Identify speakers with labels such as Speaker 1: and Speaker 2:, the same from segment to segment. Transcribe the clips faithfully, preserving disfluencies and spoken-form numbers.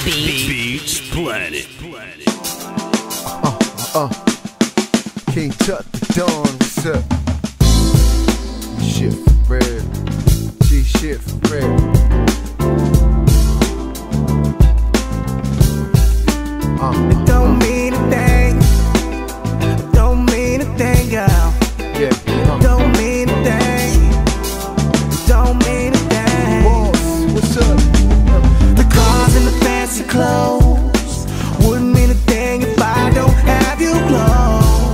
Speaker 1: Beats, Beats Planet.
Speaker 2: Uh, uh, King Tut the Dawn, what's up? Shit for real. G shit for real. Uh,
Speaker 3: It don't mean a thing. Don't mean a thing, girl.
Speaker 2: yeah, uh,
Speaker 3: Don't mean a thing. Don't mean a thing.
Speaker 2: boss, what's up?
Speaker 3: The cars and the fancy clothes wouldn't mean a thing if I don't have you close,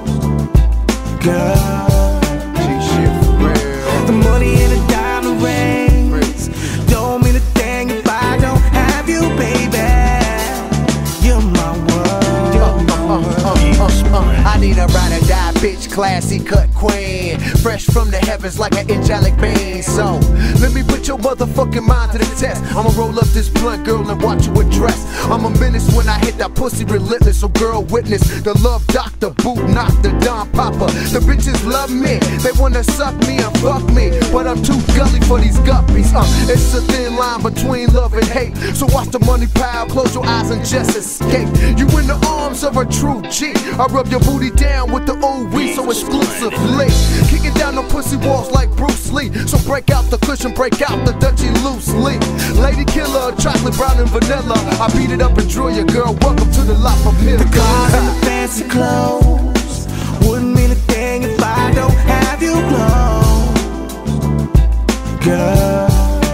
Speaker 3: girl.
Speaker 2: G shit for real.
Speaker 3: The money and the diamond rings don't mean a thing if I don't have you, baby. You're my world.
Speaker 2: Uh, uh, uh, uh, I need a ride or die bitch, classy cut queen, fresh from the heavens like an angelic being. So let me put your motherfucking mind to the test. I'ma roll up this blunt, girl, and watch you address. I'm a menace when I hit that pussy relentless. So girl, witness the love doctor, boot knock the Don Papa. The bitches love me, they wanna suck me and fuck me, but I'm too gully for these guppies. Uh, it's a thin line between love and hate. So watch the money pile, close your eyes and just escape. You in the arms of a true G. I rub your booty down with the O E so exclusively. Kicking down the pussy walls like Bruce Lee. So break out the cushion, break out the Dutchie loosely. Lady killer, chocolate brown and vanilla. I beat it up and drill your girl. Welcome to the La Familia.
Speaker 3: The cars and the fancy clothes wouldn't mean a thing if I don't have you close, girl.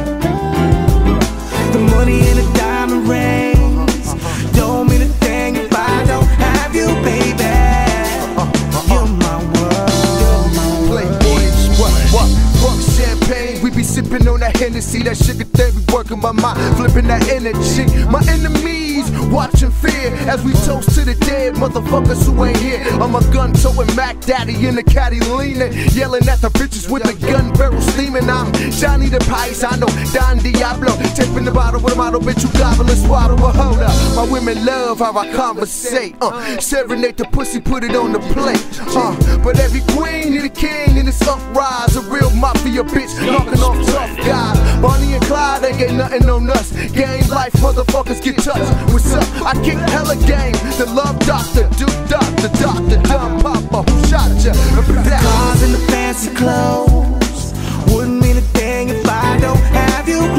Speaker 3: The money and the diamond rings don't mean a thing if I don't have you, baby. You're my world.
Speaker 2: Playboys, what, what, fuck champagne. We be sipping on that Hennessy, that sugar thing be working my mind, flipping that energy. My enemies watching fear as we toast to the dead motherfuckers who ain't here. I'm a gun towing Mac Daddy in the caddy leaning, yelling at the bitches with the gun barrel steaming. I'm Johnny the Paisano, Don Diablo, taping the bottle with a model, bitch you gobble and swallow a hold up. My women love how I conversate, uh, serenade the pussy, put it on the plate. Uh, but every queen need a king in this uprise, a real mafia bitch knocking off tough guys. Bonnie and Clyde ain't get nothing on us. Game life motherfuckers get touched. What's up? I kick hella game. The love doctor, Duke Doctor, Doctor Don Papa, who shot ya?
Speaker 3: The cars and the fancy clothes wouldn't mean a thing if I don't have you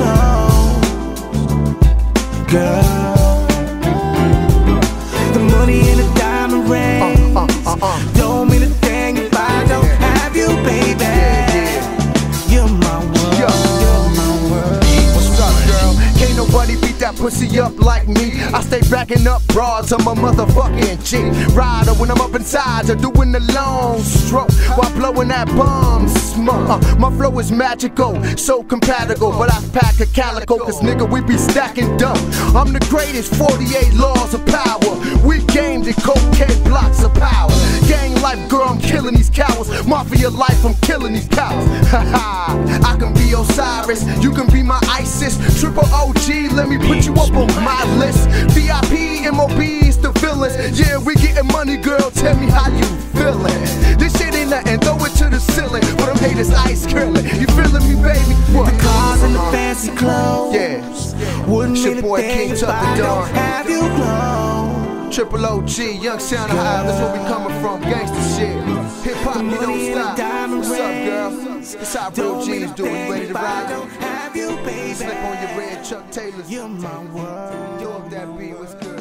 Speaker 3: close, girl. The money and the diamond rings
Speaker 2: Uh, uh, uh, uh.
Speaker 3: don't mean a thing if I don't have you, baby.
Speaker 2: Yeah, yeah.
Speaker 3: You're my world.
Speaker 2: Yo.
Speaker 3: You're my world.
Speaker 2: What's up, girl? Can't nobody beat that pussy up like me. I stay backing up broads, I'm a motherfucking G. Rider when I'm up inside, I'm doing the long stroke while blowing that bomb smoke. Uh, my flow is magical, so compatible, but I pack a calico, cause nigga, we be stacking dough. I'm the greatest, forty-eight laws of power. We gamed the cocaine blocks of power. Gang life, girl, I'm killing these cowards. Mafia life, I'm killing these cowards. Haha, I can be Osiris, you can be my ISIS. Triple O G, let me put you up on my list. V I P, M O B's, the villains. Yeah, we getting money, girl, tell me how you feeling. This shit ain't nothing, throw it to the ceiling. But them haters ice curling, you feeling me, baby? What?
Speaker 3: The cars and the fancy clothes
Speaker 2: Yeah,
Speaker 3: wouldn't
Speaker 2: it's your
Speaker 3: mean a
Speaker 2: boy
Speaker 3: thing
Speaker 2: King
Speaker 3: if
Speaker 2: Tut the
Speaker 3: I don't
Speaker 2: Dawn.
Speaker 3: have you close.
Speaker 2: Triple O G, Young Sound High, that's where we coming from, gangsta shit. Hip hop,
Speaker 3: The
Speaker 2: you don't
Speaker 3: money and the
Speaker 2: stop.
Speaker 3: diamond
Speaker 2: What's up, girl?
Speaker 3: rings
Speaker 2: It's how real
Speaker 3: don't mean
Speaker 2: G's
Speaker 3: a
Speaker 2: do. You
Speaker 3: thing
Speaker 2: ready to
Speaker 3: if I
Speaker 2: ride?
Speaker 3: don't have you, baby.
Speaker 2: Slip on your red Chuck Taylors.
Speaker 3: You're my world.
Speaker 2: Yo, up that beat, what's good?